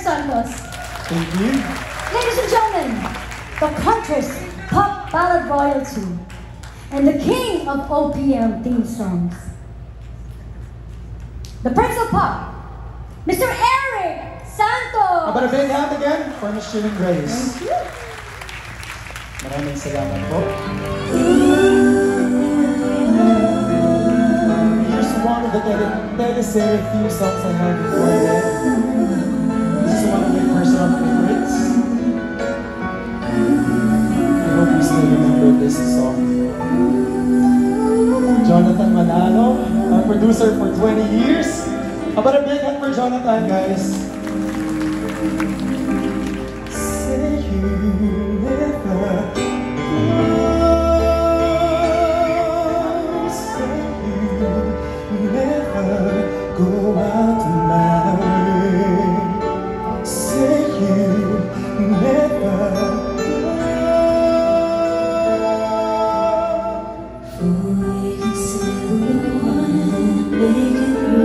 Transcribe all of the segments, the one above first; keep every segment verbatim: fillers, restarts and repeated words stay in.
Santos. Thank you. Ladies and gentlemen, the country's pop ballad royalty and the king of O P M theme songs, the Prince of Pop, Mister Eric Santos. How about a big hand again for Miss Chilling Grace? Thank you. Maraming salamat po. Here's one of the teleserye theme songs I have recorded. This is one of my personal favorites. I hope you still remember this song. Jonathan Manalo, our producer for twenty years. How about a big hand for Jonathan, guys? Say you never go, say you never go out my way. Say you never go. For we can say we want, make it real.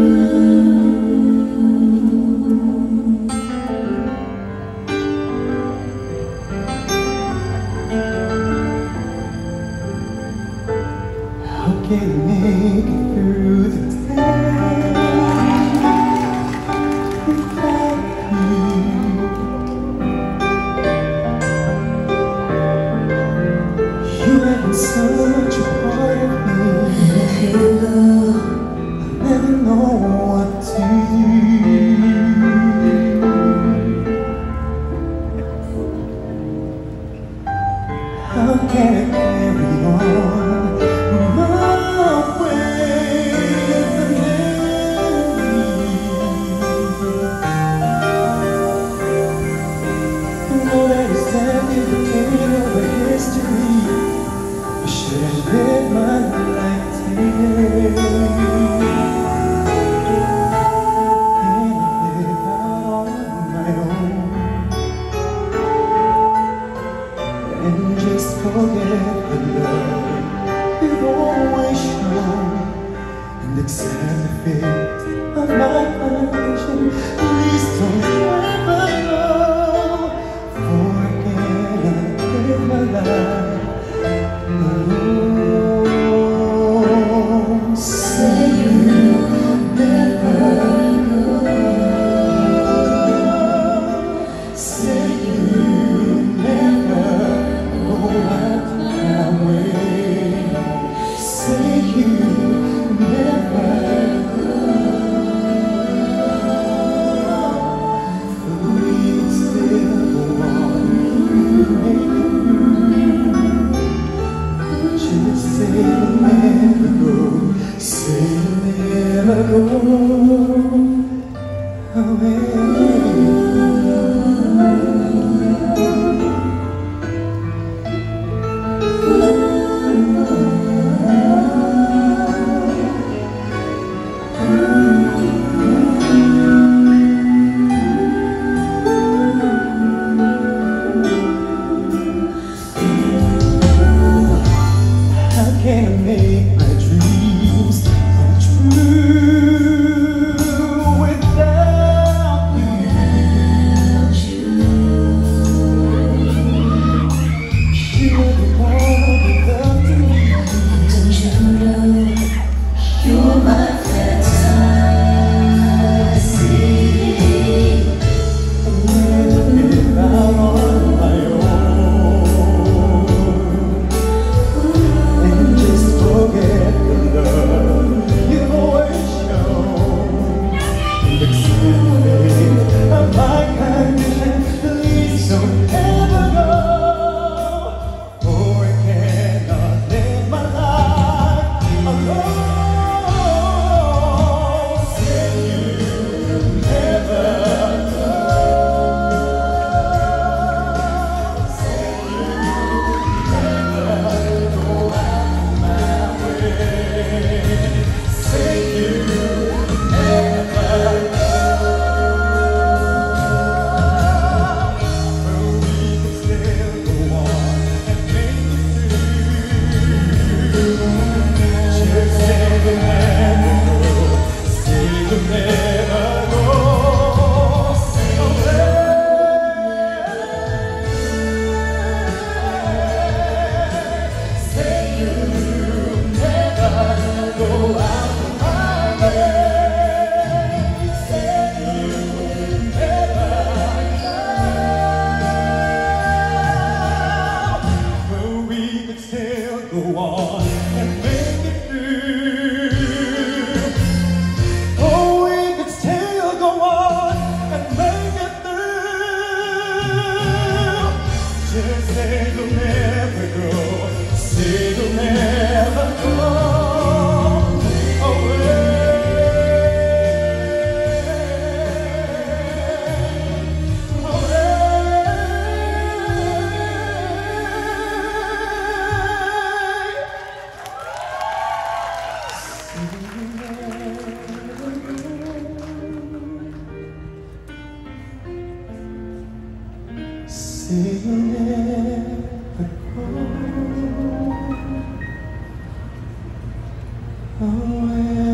say you'll never go away.